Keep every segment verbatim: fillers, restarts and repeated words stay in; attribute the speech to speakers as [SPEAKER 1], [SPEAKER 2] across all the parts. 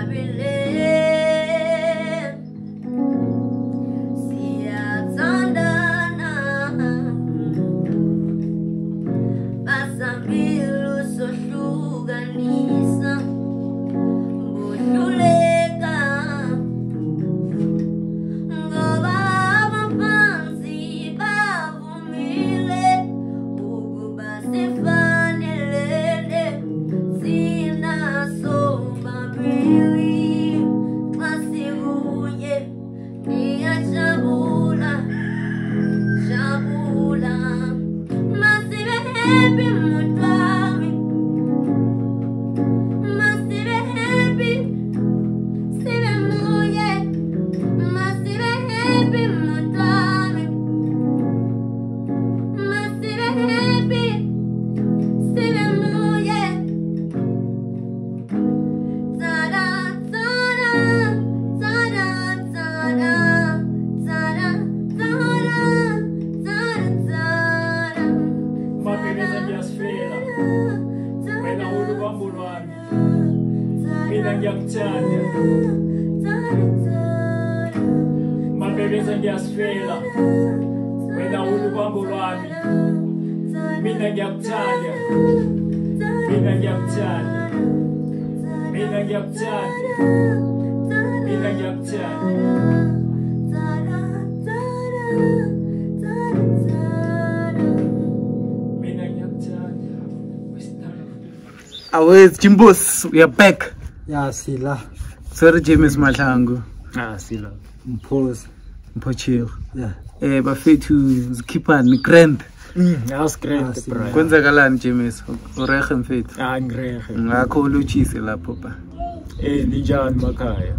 [SPEAKER 1] Awes Jimbos, we are back.
[SPEAKER 2] Yeah, Sila.
[SPEAKER 1] Sorry, James Machango.
[SPEAKER 3] Ah, Sila.
[SPEAKER 2] Mpose.
[SPEAKER 1] Portia.
[SPEAKER 2] Yeah.
[SPEAKER 1] Eh, bafethu zikhipha ni grand.
[SPEAKER 3] Mm, I was grand.
[SPEAKER 1] Kwenza kalani James? Urege mfethu.
[SPEAKER 3] Ah, ngirege.
[SPEAKER 1] Ngakho uluchise lapho ba.
[SPEAKER 3] Eh, linjani makhaya?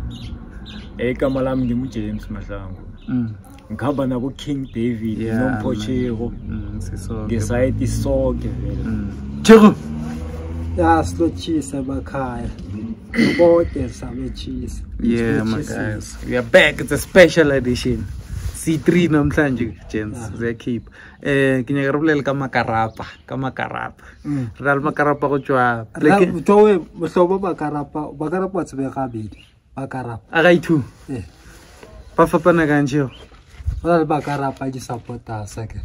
[SPEAKER 3] Eh, igama lami ngimu James Mahlangu.
[SPEAKER 1] Mm.
[SPEAKER 3] Ngikhamba nabo King David no Portia.
[SPEAKER 1] Mm, sisonke.
[SPEAKER 3] Ngesayiti sonke vele.
[SPEAKER 1] Mm. Chego.
[SPEAKER 2] Yeah, slow cheese makhaya. Bote sabe cheese.
[SPEAKER 1] Yeah, my guys. We are back. It's a special edition. C three namhlanje gents. They keep. Eh, ke nyaka re bolela ka makarapa, ka makarapa. Re al makarapa go tswa.
[SPEAKER 2] Ra towe mohlobo makarapa, makarapa tsebe gabedi. Makarapa.
[SPEAKER 1] A ga ithu.
[SPEAKER 2] Eh.
[SPEAKER 1] Ba fapana ka ntse.
[SPEAKER 2] Ra le makarapa di supporters ke.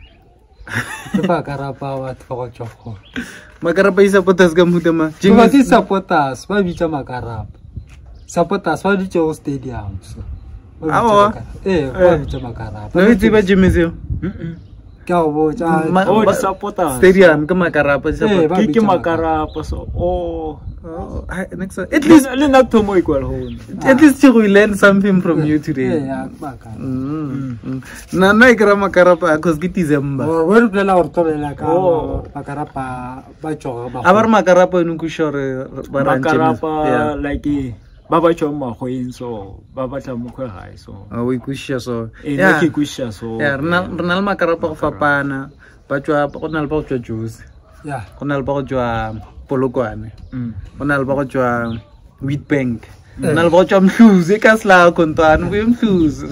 [SPEAKER 2] Ke makarapa wa tlogo tsoko.
[SPEAKER 1] Makarapa isa supporters ka mutema.
[SPEAKER 2] Ba di supporters, ba bitsa makarapa. Supporters ba di tso stadium so.
[SPEAKER 1] Awa.
[SPEAKER 2] Eh, ba bitsa makarapa.
[SPEAKER 1] No itse ba Jimizio.
[SPEAKER 2] Mhm. Ka bo tsa
[SPEAKER 3] Oh, di supporters.
[SPEAKER 1] Stadium ka makarapa di support.
[SPEAKER 3] Ke ke makarapa so. Oh.
[SPEAKER 1] Oh, next at least
[SPEAKER 3] le na thomo equal home.
[SPEAKER 1] At least you will learn something from you today.
[SPEAKER 2] Yeah, baka.
[SPEAKER 1] Mm. Na na ikra makarapa cause ke December.
[SPEAKER 2] Oh, we re plela gore tolela ka makarapa ba tsoga ba.
[SPEAKER 1] Abar makarapa eno ku shore ba rantse.
[SPEAKER 3] Makarapa like ba ba tswa magweng so ba batla mokgwe gae so.
[SPEAKER 1] Ah, we kusha so.
[SPEAKER 3] Yeah, ke kusha so.
[SPEAKER 1] Yeah, rena rena le makarapa go fapana. Ba tswa go na le ba go tswa juice.
[SPEAKER 2] Yeah.
[SPEAKER 1] Go na le ba go tswa polokwane.
[SPEAKER 3] Mm.
[SPEAKER 1] Go na le ba go tswa wheat bank. Go na le ba go tswa mhluzi ka sla kontwana bo mhluzi.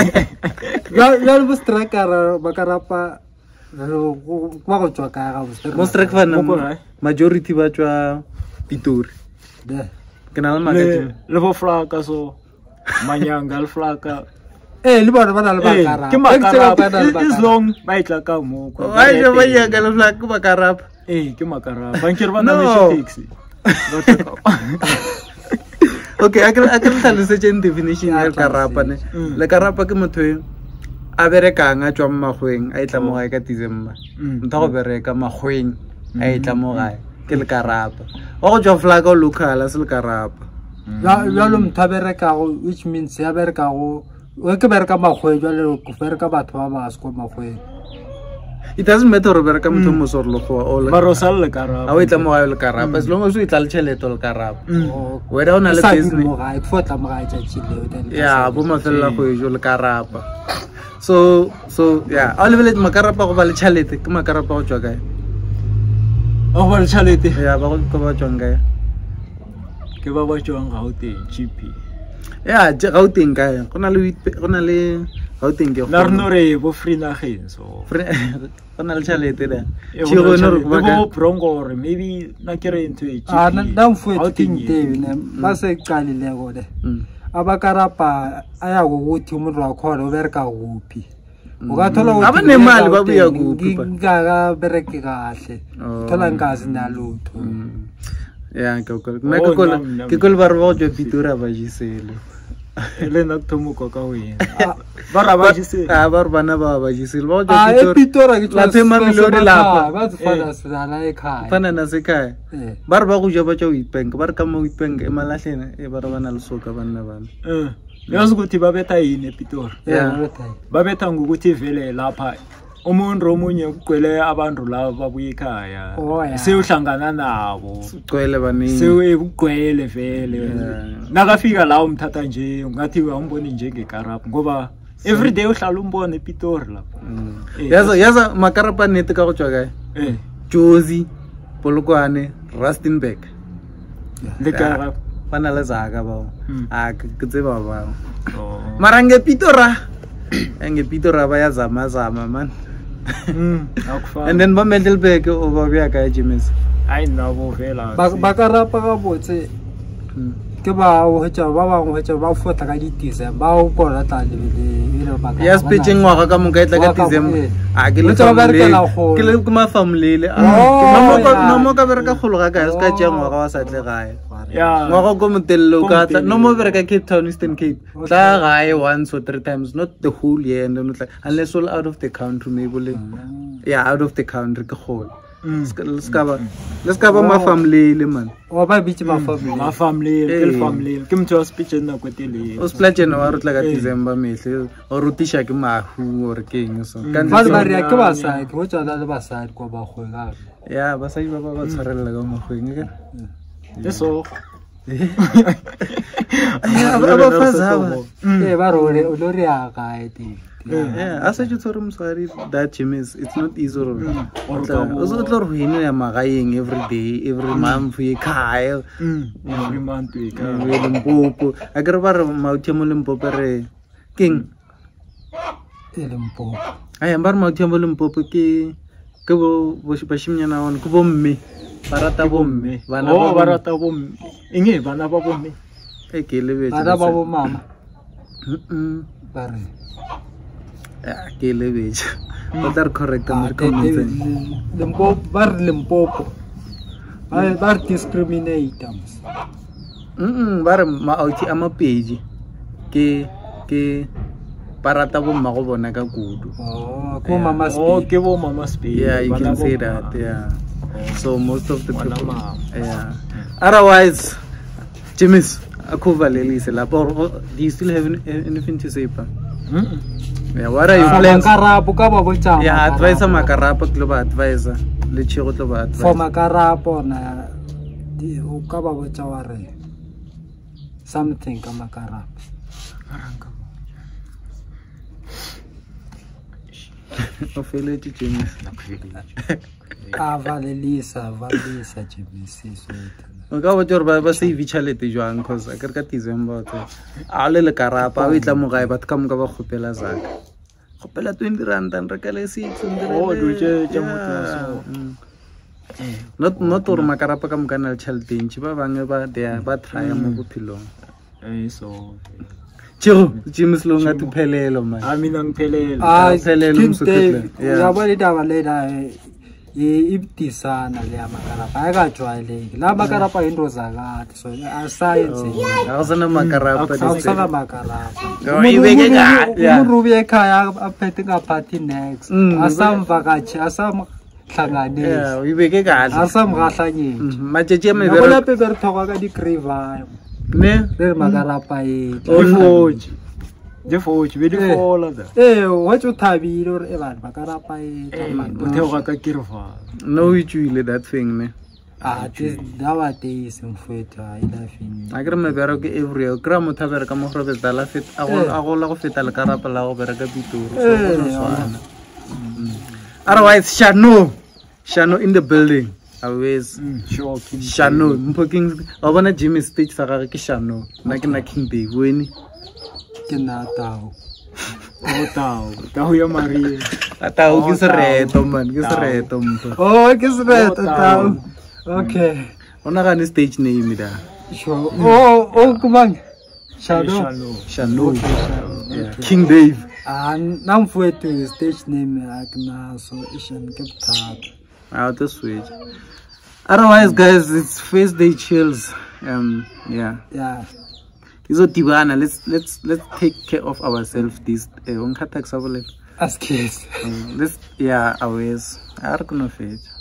[SPEAKER 2] Ya ya le striker makarapa lo kwa go tswa ka ga bo.
[SPEAKER 1] Mo strike fana majority ba tswa Pitori.
[SPEAKER 2] Yeah.
[SPEAKER 1] Kana le makati
[SPEAKER 3] le bo flaka so manyanga le flaka
[SPEAKER 2] eh le bona bana le bakara
[SPEAKER 3] ke makarapa is long ba itla ka mo ko
[SPEAKER 1] ai je ba ya ka le flaka ba karapa
[SPEAKER 3] eh ke makarapa ba nkere bana me taxi
[SPEAKER 1] okay akere akere tla se chen definition ya karapa ne le karapa ke motho a bereka nga tswa mmagweng a itla mo ga ka December ntha go bereka magweng a itla mo ga ke le karapa o go tswa flaka local as le karapa
[SPEAKER 2] ya ya lo mthabereka go which means ya bereka go o ke bereka magwe jwa le go bereka batho ba ba sko magwe.
[SPEAKER 1] It doesn't matter re bereka motho mo sorlo go o le
[SPEAKER 3] marosal le karapa
[SPEAKER 1] a o itla mo ga le karapa as long as o itla le tsheleto le karapa wena o na le business
[SPEAKER 2] mo ga it fotla mo ga tsa tshile
[SPEAKER 1] ya bo mafella go jo le karapa so so yeah all village makarapa go ba le tshilete ke makarapa go tswa kae
[SPEAKER 3] o ba le tshilete
[SPEAKER 1] ya ba go ba tswa kae
[SPEAKER 3] ke ba ba tswang ga o teng G P
[SPEAKER 1] ya Gauteng kae go na le go na le How think you
[SPEAKER 3] Nar no re bo free na gen so.
[SPEAKER 1] Pana le chalete da.
[SPEAKER 3] Chigo no bo brongo re maybe na kere into it.
[SPEAKER 2] Ah na dam fu e ting te ne ba se kali le go de. Abakarapa aya go uthi umuntu wakhona ubereka kuphi. Ukathola ukuthi
[SPEAKER 1] abanemali babuya kuphi ba.
[SPEAKER 2] Ngaka bereke kahle. Thola ngazi nalutho.
[SPEAKER 1] Yeah, ke ko me ke ko ke ko ba ro jo pitura ba jisele.
[SPEAKER 3] Ele na thomo ko ka hoye. Ba ra ba jisele.
[SPEAKER 1] Ah ba bana ba ba jisele. Ba jo
[SPEAKER 2] pitura. Ah pitura ke
[SPEAKER 1] la thema milori la.
[SPEAKER 2] Ba tsfana sala ekhaya.
[SPEAKER 1] Fana na sekhaya. Ba re ba go jo ba tjo Witbank, ba re ka mo Witbank e malahlena e ba re bana le soka bana bana.
[SPEAKER 3] Eh. Yazi ukuthi babetha yini ePitori.
[SPEAKER 2] Yeah.
[SPEAKER 3] Babetha ngokuthi vele lapha umuntu omunye ugcwele abantu laba babuye ekhaya. Sewuhlangana nabo.
[SPEAKER 1] Ugcwele baningi.
[SPEAKER 3] Sewugcwele vele. Nakafika la umthatha nje ungathi umboni njengekarapa ngoba every day uhlala umbone ePitori lapha.
[SPEAKER 1] Yaza yaza makarapa nete ka go tswa kae?
[SPEAKER 3] Eh.
[SPEAKER 1] Jozi, Polokwane, Rustenburg.
[SPEAKER 3] Le karapa
[SPEAKER 1] bana le zaka ba. Ah ke tseba ba. Marange Pitora. Enge Pitora ba ya zama zama man. And then ba Mendelberg o ba bya ka James.
[SPEAKER 3] I know vela.
[SPEAKER 2] Bakarapa ka botse. Ke ba o hetsa ba ba o hetsa ba fota ka ditise ba o bona tla le le ba.
[SPEAKER 1] Ya speeching wa ka mo ka itla ka December. Ah ke le ke le kuma family le. No mo no mo ka bereka kholo ga ka ska tjeng wa ga wa sa tle gae.
[SPEAKER 3] Yeah.
[SPEAKER 1] Ngwa go motello ka no mo bereka Cape Town, Eastern Cape. Tla gae once or three times, not the whole year, and not like unless all out of the country maybe. Yeah, out of the country ke kholo. Let's cover let's cover my family le man.
[SPEAKER 2] O ba bitse ma family.
[SPEAKER 3] Ma family, ke family. Ke mtho speech na go tele.
[SPEAKER 1] O splajena wa rutla ka December mehle o rutisha ke mahu or keng so.
[SPEAKER 2] Ka ba re ke ba sa ke go tsala le ba sa ko ba go ga.
[SPEAKER 1] Yeah, ba sa ba ba tshwarella ka mahu ke.
[SPEAKER 3] Eso.
[SPEAKER 1] Aba faza.
[SPEAKER 2] Eh ba ro le o lo ri a ga eti.
[SPEAKER 1] Yeah, as I just told him, sorry, that James, it's not easy. Also, it's not hini ya magaing every day, every month, we kaya.
[SPEAKER 3] Every month we kaya.
[SPEAKER 1] We Limpopo. I got about Mautiamo Limpopo King.
[SPEAKER 2] Limpopo.
[SPEAKER 1] I am bar Mautiamo Limpopo ki Kubo Bashimina on Kubome. Barata Bome.
[SPEAKER 3] Oh, Barata Bome. Inge, Banaba Bome.
[SPEAKER 1] A kill it.
[SPEAKER 2] Baraba Mama.
[SPEAKER 1] Barre. Ke levage but are correct
[SPEAKER 2] Limpopo bar Limpopo bar discriminate
[SPEAKER 1] mm bar ma auti ama page ke ke parata bo ma go bona ka kudu
[SPEAKER 2] oh ko mama
[SPEAKER 3] oh ke bo mama speed
[SPEAKER 1] yeah you can say that yeah so most of the people yeah otherwise Jimmy's akuvalelise lapho do you still have anything to say pa yeah, what are you plans?
[SPEAKER 2] Makarapo ka ba botsa.
[SPEAKER 1] Yeah, advisor makarapo global advisor. Le chego global advisor.
[SPEAKER 2] For makarapo na di o ka ba botsa wa re. Something ka makarapo.
[SPEAKER 1] Aranga. O fele ti James.
[SPEAKER 2] Ah, valelisa, valelisa James so.
[SPEAKER 1] Ka ba tjore ba ba se vichalete jwang cause a ka December tse a le le karapa o itla mo gae bat ka mo ka ba khopela zaka khopela twenty rand and rekele six hundred
[SPEAKER 3] oh do je je motho
[SPEAKER 1] not not or makarapa ka mo kana le chalting ba bangwe ba dia ba try mo bophilong
[SPEAKER 3] eh so
[SPEAKER 1] Chigo James lo nga tuphelelo man
[SPEAKER 3] a mina ngiphelelo
[SPEAKER 2] ah
[SPEAKER 1] phelelo msukhle
[SPEAKER 2] ya ba le daba le da ibtisana le makarapa ayakajwayeleki la makarapa into zakathi so a science
[SPEAKER 1] awusana makarapa
[SPEAKER 2] awusana makarapa
[SPEAKER 1] ibeke ka
[SPEAKER 2] umuntu ubuye ekhaya aphethe ngaphathi next asamvakachi asamhlanganisi
[SPEAKER 1] yeah ibeke kahle
[SPEAKER 2] asamgahlanyeni
[SPEAKER 1] majeje me
[SPEAKER 2] vera bona pepe re thoka ka di crave
[SPEAKER 1] ne
[SPEAKER 2] re makarapa e
[SPEAKER 3] ofoji je foji be di fola da
[SPEAKER 2] eh wa tso thabile re e bana makarapa e tsamana
[SPEAKER 3] o theoga ka kirva
[SPEAKER 1] no we chuile that thing ne
[SPEAKER 2] ah this nowadays in feta ila fini
[SPEAKER 1] a kre me bera ke every o kra mo thabera ka mo grobe dala fit a go a go la go feta le karapa la go bera ka Pitori so no swana otherwise Shano Shano in the building always
[SPEAKER 3] sure
[SPEAKER 1] Shano mpoking a bona Jimmy stage sa ga ke Shano na ke na King Bay bone
[SPEAKER 2] ke na tao
[SPEAKER 3] Oh, Tao. Tao ya Maria.
[SPEAKER 1] Tao ke sereto man, ke sereto mpo.
[SPEAKER 2] Oh, ke sereto Tao. Okay.
[SPEAKER 1] Ona ga ni stage name da.
[SPEAKER 2] Sure. Oh, oh, kumang. Shadow.
[SPEAKER 1] Shano. King Dave.
[SPEAKER 2] Ah, nam fue to stage name akna so ishan kaptat.
[SPEAKER 1] Out the switch. Otherwise, guys, it's first day chills. Um, yeah.
[SPEAKER 2] Yeah.
[SPEAKER 1] Izo tibana. Let's let's let's take care of ourselves. This on katak sabole.
[SPEAKER 2] As kids.
[SPEAKER 1] Let's yeah, always. I don't know.